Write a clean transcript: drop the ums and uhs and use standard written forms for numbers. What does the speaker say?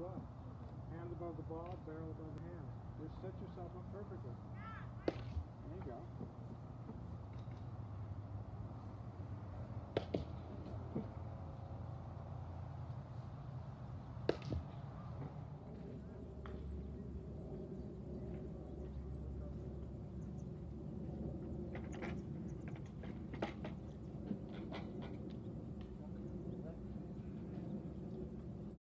up. Hand above the ball, barrel above the hand. Just set yourself up perfectly. There you go.